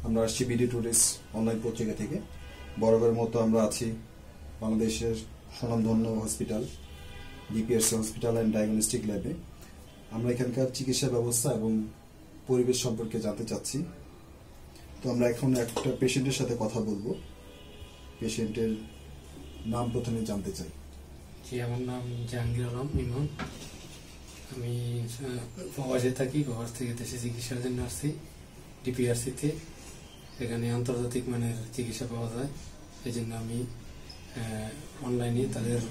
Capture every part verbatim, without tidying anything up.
আমরা আসছি BD tourist online পত্রিকা থেকে। বরাবরের মতো আমরা আছি বাংলাদেশের স্বনামধন্য hospital DPRC hospital and diagnostic ল্যাবে। আমরা এখানকার চিকিৎসা ব্যবস্থা এবং পরিবেশ সম্পর্কে জানতে চাচ্ছি। তো আমরা এখন একটা পেশেন্টের সাথে কথা বলবো। পেশেন্টের নাম প্রথমে জানতে চাই। জি, আমার নাম জাহাঙ্গীর আলম ইমন। আমি প্রবাসে থাকি। প্রবাস থেকে দেশে চিকিৎসার জন্য আসছি ডিপিআরসিতে। এখানে আন্তর্জাতিক মানের চিকিৎসা পাওয়া যায়। এই জন্য আমি অনলাইনে তাদের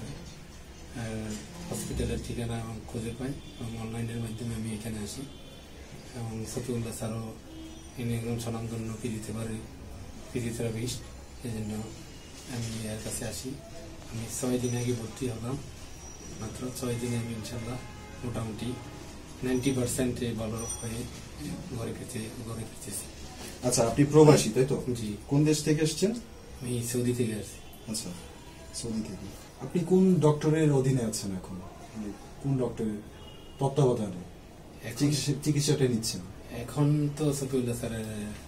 হসপিটালের ঠিকানা এবং খুঁজে পাই এবং অনলাইনের মাধ্যমে আমি এখানে আসি। এবং সফিউল্লাহ স্যারও ইনি একজন স্বনামধন্য ফিজিওথেরাপি ফিজিওথেরাপিস্ট। এই জন্য আমি এর কাছে আসি। আমি ছয় দিন আগে ভর্তি হলাম। মাত্র ছয় দিনে আমি ইনশাল্লাহ মোটামুটি নাইনটি পার্সেন্ট ভালো হয়ে ঘরে ফিরতে ঘরে ফিরতেছি। আচ্ছা, আপনি প্রবাসী তাই তো? জি। কোন দেশ থেকে এসেছেন? আমি সৌদি থেকে আসছি। আচ্ছা, সৌদি থেকে। আপনি কোন ডক্টরের অধীনে আছেন এখন? কোন ডক্টরের তত্ত্বাবধানে চিকিৎসাটা নিচ্ছেন? এখন তো সফিউল্লাহ স্যারের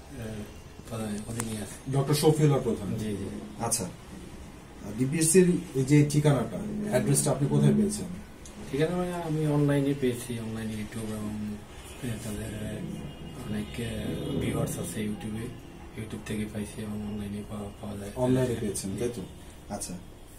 অধীনে আছে। ডক্টর শফিউল্লাহ প্রধান। জি জি। আচ্ছা, ডিপিএসসির যে ঠিকানাটা, অ্যাড্রেসটা আপনি কোথায় পেয়েছেন? ঠিকানা আমি অনলাইনে পেয়েছি। অনলাইনে ইউটিউব এবং তাদের অনেক ভিউয়ার্স আছে ইউটিউবে। ইউটিউব থেকে পাইছি এবং অনলাইনে পাওয়া যায়। অনলাইনে পেয়েছেন তাই তো? আচ্ছা,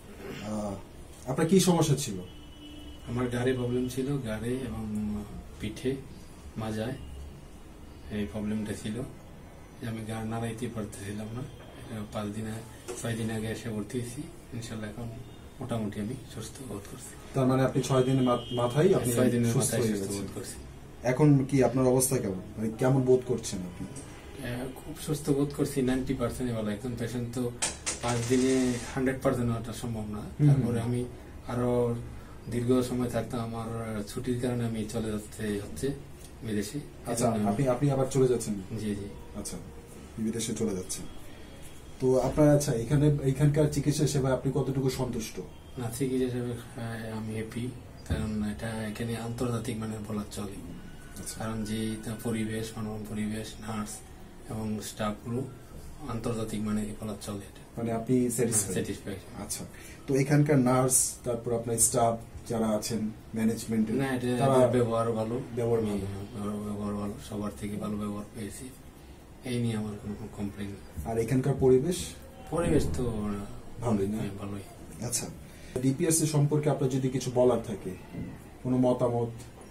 আপনার কি সমস্যা ছিল? আমার গাড়ে প্রবলেম ছিল, গাড়ে এবং পিঠে মাজায় এই প্রবলেমটা ছিল। আমি গাড় নাড়াইতে পারতেছিলাম না। পাঁচ দিন ছয় দিন আগে এসে ভর্তি হয়েছি। ইনশাল্লাহ এখন মোটামুটি আমি সুস্থ বোধ করছি। তার মানে আপনি ছয় দিনের মাথায় আপনি ছয় দিনের সুস্থ মাথায় হয়ে সুস্থ গেছেন। বোধ করছি। এখন কি আপনার অবস্থা কেমন, মানে কেমন বোধ করছেন আপনি? খুব সুস্থ বোধ করছি। নাইনটি পার্সেন্ট ভালো। একজন পেশেন্ট তো পাঁচ দিনে হান্ড্রেড পার্সেন্ট হওয়াটা সম্ভব না। তারপরে আমি আরো দীর্ঘ সময় থাকতাম। আমার ছুটির কারণে আমি চলে যাচ্ছে হচ্ছে বিদেশে। আচ্ছা, আপনি আপনি আবার চলে যাচ্ছেন? জি জি। আচ্ছা, বিদেশে চলে যাচ্ছেন। তো আপনার, আচ্ছা, এখানে এখানকার চিকিৎসা সেবায় আপনি কতটুকু সন্তুষ্ট? না, চিকিৎসা সেবা আমি হ্যাপি। কারণ এটা এখানে আন্তর্জাতিক মানের বলা চলে। কারণ যে পরিবেশ, মানব পরিবেশ, নার্স এবং স্টাফগুলো আন্তর্জাতিক মানের বলা চলে। মানে আপনি স্যাটিসফাইড? আচ্ছা, তো এখানকার নার্স, তারপর আপনার স্টাফ যারা আছেন ম্যানেজমেন্টে, না, এটা ব্যবহার ভালো। ব্যবহার ভালো ব্যবহার ভালো সবার থেকে ভালো ব্যবহার পেয়েছি। এই নিয়ে আমার কোনো কমপ্লেন। আর এখানকার পরিবেশ? পরিবেশ তো ভালোই না? ভালোই। আচ্ছা, ডিপিআরসি সম্পর্কে আপনার যদি কিছু বলার থাকে, কোনো মতামত?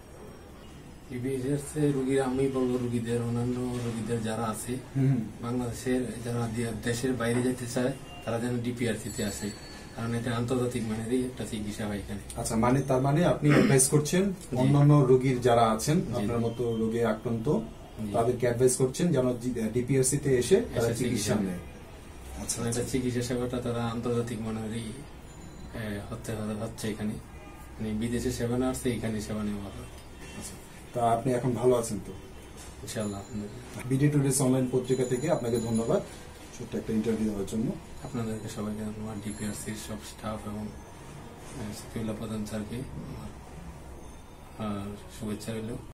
ডিপিআরসি রোগীরা, আমি বলবো রোগীদের, অন্যান্য রোগীদের যারা আছে বাংলাদেশের, যারা দেশের বাইরে যেতে চায় তারা যেন ডিপিআরসিতে আসে। কারণ এটা আন্তর্জাতিক মানেরই একটা চিকিৎসা হয় এখানে। আচ্ছা, মানে তার মানে আপনি অ্যাডভাইস করছেন অন্যান্য রোগীর যারা আছেন আপনার মতো রোগে আক্রান্ত, তাদেরকে অ্যাডভাইস করছেন যেন ডিপিআরসি তে এসে তারা চিকিৎসা নেয়। আচ্ছা, এটা চিকিৎসা সেবাটা তারা আন্তর্জাতিক মানেরই হচ্ছে হচ্ছে এখানে। মানে বিদেশে সেবা না আসছে, এখানে সেবা নেওয়া হয়। আচ্ছা, তা আপনি এখন ভালো আছেন তো? ইনশাআল্লাহ। বিডি টুরিস্ট অনলাইন পত্রিকা থেকে আপনাকে ধন্যবাদ ছোট্ট একটা ইন্টারভিউ দেওয়ার জন্য। আপনাদেরকে সবাইকে ধন্যবাদ। ডিপিআরসির সব স্টাফ এবং সফিউল্লাহ প্রধান স্যারকে আমার শুভেচ্ছা রইল।